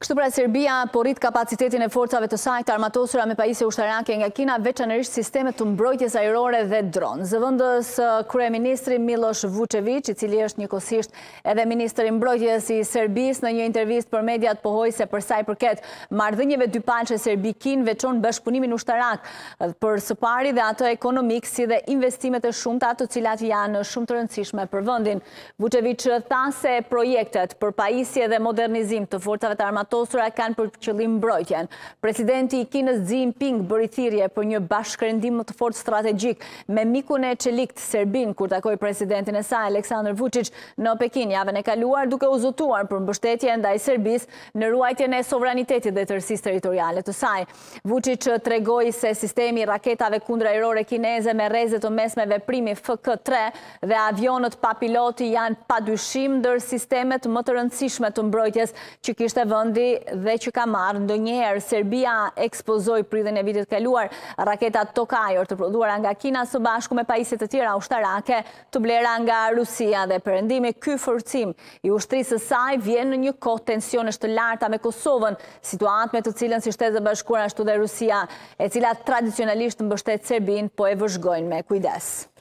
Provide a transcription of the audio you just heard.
Kështu pra Serbia po rrit kapacitetin e forcave të saj të armatosura me pajisje ushtarake nga Kina, veçanërisht sistemet të mbrojtjes ajrore dhe dronë. Zëvendës kryeministri Miloš Vučević, i cili është njëkohësisht edhe ministri i mbrojtjes i Serbisë, në një intervistë për mediat pohoi se për sa i përket marrëdhënieve dypalçe Serbi-Kinë veçon bashkëpunimin ushtarak për së pari dhe atë ekonomik, si dhe investimet e shumta, të cilat janë shumë të rëndësishme për vendin. Vučević tha se projektet për pajisje dhe modernizim të forcave të armatosura kanë për qëllim mbrojtjen. Presidenti i Kinës Xi Jinping bëri thirrje për një bashkërendim më të fortë strategjik me mikun e çelikt Serbin kur takoi presidentin e saj Aleksandar Vučić në Pekin javën e kaluar, duke u zotuar për mbështetje ndaj Serbisë në ruajtjen e sovranitetit dhe tërësisë territoriale të saj. Vučić tregoi se sistemi i raketave kundërajrore kineze me rreze të mesme veprimi FK-3 dhe avionët pa piloti janë padyshim ndër sistemet më të rëndësishme të mbrojtjes që kishte vendi dhe që ka marrë. Ndonjëherë Serbia ekspozoi pritjen e vitit kaluar raketat Tokajor të prodhuara nga Kina së bashku me pajisje të tjera ushtarake të blera nga Rusia dhe perëndimi ky forcim i ushtrisë së saj vjen në një kohë tensionesh të larta me Kosovën, situatë me të cilën si Shtetet e Bashkuara ashtu dhe Rusia, e cila tradicionalisht mbështet Serbin, po e vëzhgojnë me kujdes.